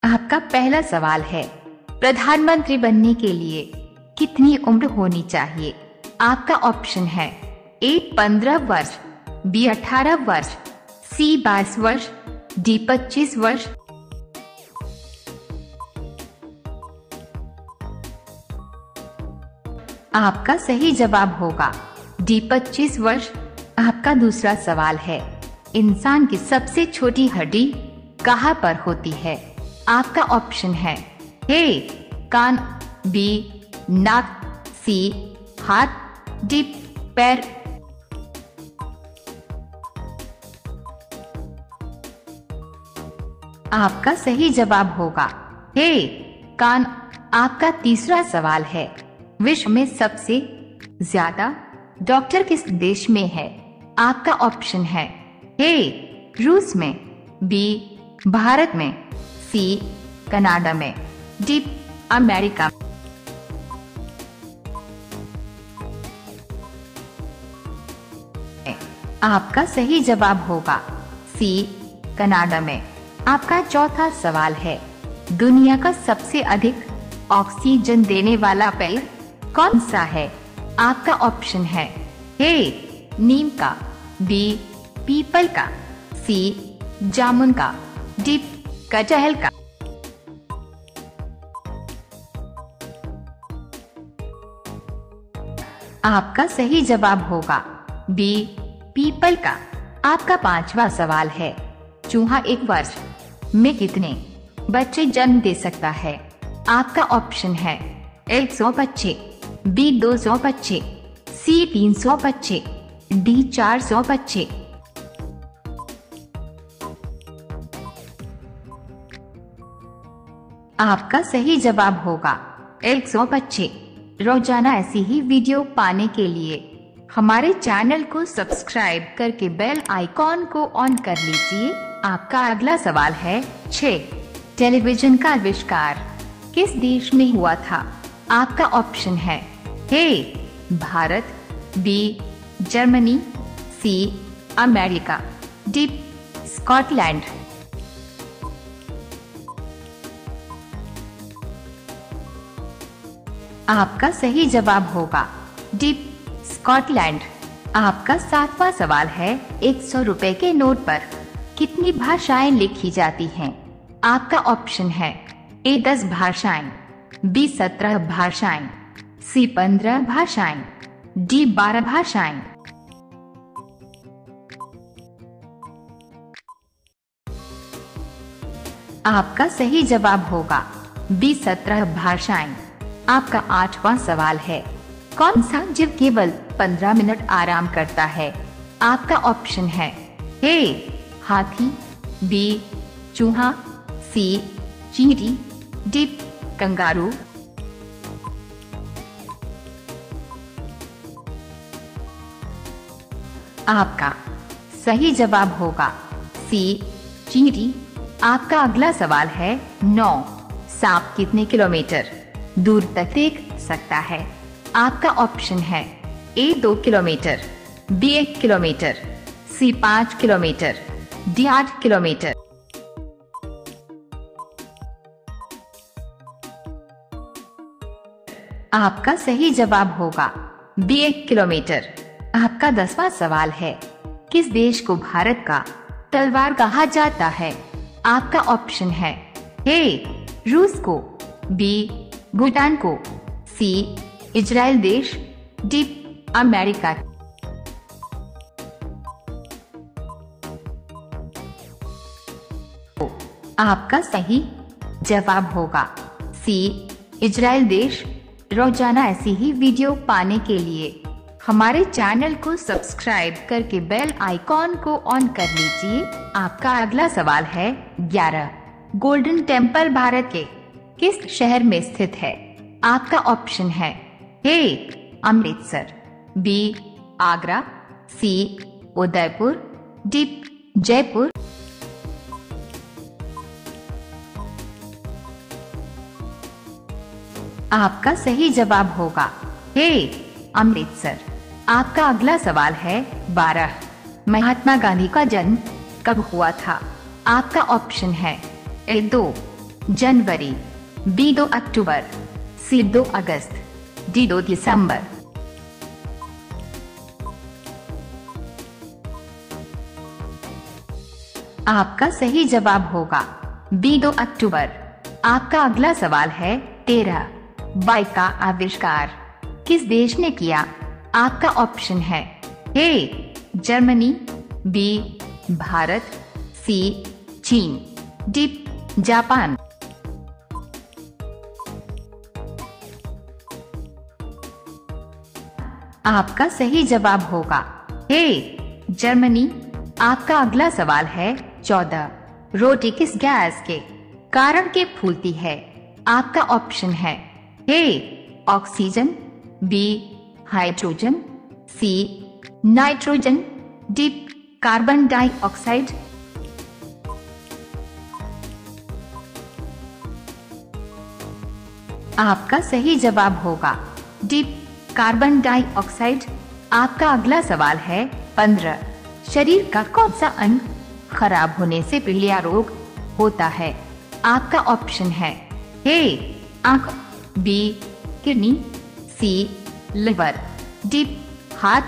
आपका पहला सवाल है, प्रधानमंत्री बनने के लिए कितनी उम्र होनी चाहिए? आपका ऑप्शन है ए 15 वर्ष, बी 18 वर्ष, सी 22 वर्ष, डी 25 वर्ष। आपका सही जवाब होगा डी 25 वर्ष। आपका दूसरा सवाल है, इंसान की सबसे छोटी हड्डी कहाँ पर होती है? आपका ऑप्शन है ए कान, बी नाक, सी हाथ, डी पैर। आपका सही जवाब होगा ए कान। आपका तीसरा सवाल है, विश्व में सबसे ज्यादा डॉक्टर किस देश में है? आपका ऑप्शन है ए रूस में, बी भारत में, सी कनाडा में, डी अमेरिका। आपका सही जवाब होगा सी कनाडा में। आपका चौथा सवाल है, दुनिया का सबसे अधिक ऑक्सीजन देने वाला पेड़ कौन सा है? आपका ऑप्शन है ए नीम का, बी पीपल का, सी जामुन का, डी कटहल का। आपका सही जवाब होगा बी पीपल का। आपका पांचवा सवाल है, चूहा एक वर्ष में कितने बच्चे जन्म दे सकता है? आपका ऑप्शन है 100 बच्चे, बी 200 बच्चे, सी 300 बच्चे, डी 400 बच्चे। आपका सही जवाब होगा 100 बच्चे। रोजाना ऐसी ही वीडियो पाने के लिए हमारे चैनल को सब्सक्राइब करके बेल आइकॉन को ऑन कर लीजिए। आपका अगला सवाल है 6, टेलीविजन का आविष्कार किस देश में हुआ था? आपका ऑप्शन है A Bharat, B Germany, C America, D Scotland. आपका सही जवाब होगा डी स्कॉटलैंड। आपका 7वां सवाल है, 100 रुपए के नोट पर कितनी भाषाएं लिखी जाती हैं? आपका ऑप्शन है ए 10 भाषाएं, बी 17 भाषाएं, सी 15 भाषाएं, डी 12 भाषाएं। आपका सही जवाब होगा बी 17 भाषाएं। आपका 8वां सवाल है, कौन सा जीव केवल 15 मिनट आराम करता है? आपका ऑप्शन है ए हाथी, बी चूहा, सी चींटी, डी कंगारू। आपका सही जवाब होगा सी चींटी। आपका अगला सवाल है 9, सांप कितने किलोमीटर दूर तक देख सकता है? आपका ऑप्शन है A 2 kilometre, B 1 kilometre, C 5 kilometre, D 8 kilometre. आपका सही जवाब होगा बी 1 किलोमीटर। आपका 10वां सवाल है, किस देश को भारत का तलवार कहा जाता है? आपका ऑप्शन है ए रूस को, बी भूटान को, सी इजराइल देश, डी अमेरिका। आपका सही जवाब होगा सी इजराइल देश। रोजाना ऐसी ही वीडियो पाने के लिए हमारे चैनल को सब्सक्राइब करके बेल आइकॉन को ऑन कर लीजिए। आपका अगला सवाल है 11, गोल्डन टेम्पल भारत के किस शहर में स्थित है? आपका ऑप्शन है A Amritsar, B Agra, C Udaipur, D Jaipur. आपका सही जवाब होगा ए अमृतसर। आपका अगला सवाल है 12, महात्मा गांधी का जन्म कब हुआ था? आपका ऑप्शन है A 2 January, B 2 October, C 2 August, D 2 दिसंबर। आपका सही जवाब होगा बी 2 अक्टूबर। आपका अगला सवाल है 13। बाइक का आविष्कार किस देश ने किया? आपका ऑप्शन है A Germany, B Bharat, C चीन, डी जापान। आपका सही जवाब होगा ए जर्मनी। आपका अगला सवाल है 14। रोटी किस गैस के कारण के फूलती है? आपका ऑप्शन है A oxygen, B hydrogen, C nitrogen, D carbon dioxide. आपका सही जवाब होगा डी कार्बन डाइऑक्साइड। आपका अगला सवाल है 15। शरीर का कौन सा अंग खराब होने से पीलिया रोग होता है? आपका ऑप्शन है ए आंख, B kidney, C liver, D heart.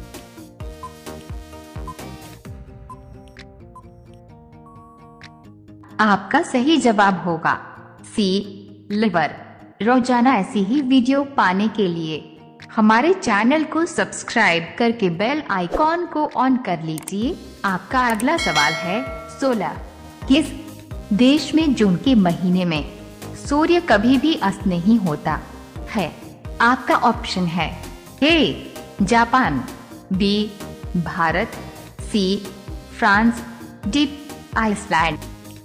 आपका सही जवाब होगा सी लिवर। रोजाना ऐसी ही वीडियो पाने के लिए हमारे चैनल को सब्सक्राइब करके बेल आइकॉन को ऑन कर लीजिए। आपका अगला सवाल है 16। किस देश में जून के महीने में सूर्य कभी भी अस्त नहीं होता है? आपका ऑप्शन है A Japan, B Bharat, C France, D Iceland.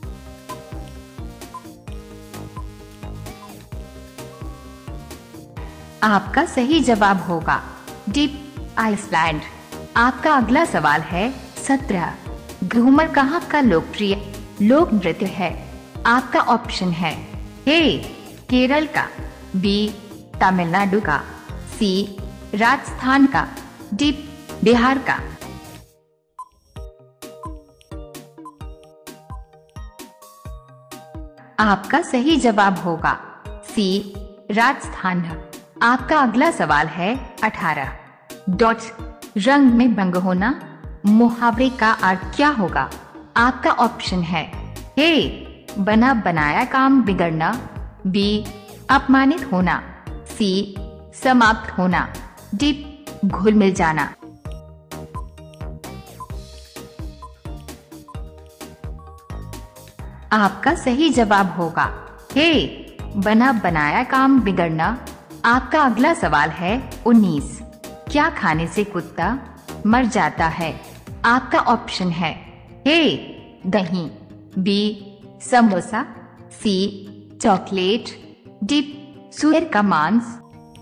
आपका सही जवाब होगा डी आइसलैंड। आपका अगला सवाल है 17। घूमर कहाँ का लोकप्रिय लोक नृत्य है? आपका ऑप्शन है ए केरल का, बी तमिलनाडु का, सी राजस्थान का, डी बिहार का। आपका सही जवाब होगा सी राजस्थान। आपका अगला सवाल है 18। डॉट रंग में भंग होना मुहावरे का अर्थ क्या होगा? आपका ऑप्शन है ए बना बनाया काम बिगड़ना, बी अपमानित होना, सी समाप्त होना, डी घुल मिल जाना। आपका सही जवाब होगा ए बना बनाया काम बिगड़ना। आपका अगला सवाल है 19। क्या खाने से कुत्ता मर जाता है? आपका ऑप्शन है ए दही, B samosa, C chocolate, D सुअर का मांस।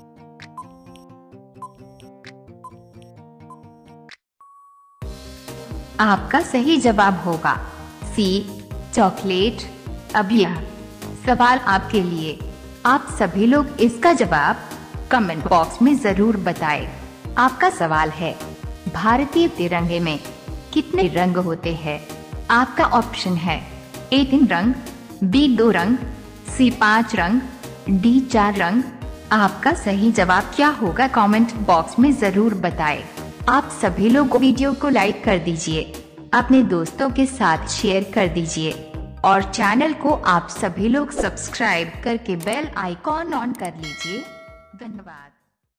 आपका सही जवाब होगा सी चॉकलेट। अब यह सवाल आपके लिए। आप सभी लोग इसका जवाब कमेंट बॉक्स में जरूर बताएं। आपका सवाल है भारतीय तिरंगे में कितने रंग होते हैं? आपका ऑप्शन है ए 3 रंग, बी 2 रंग, सी 5 रंग, डी 4 रंग। आपका सही जवाब क्या होगा कमेंट बॉक्स में जरूर बताएं। आप सभी लोग वीडियो को लाइक कर दीजिए, अपने दोस्तों के साथ शेयर कर दीजिए और चैनल को आप सभी लोग सब्सक्राइब करके बेल आइकॉन ऑन कर लीजिए। धन्यवाद।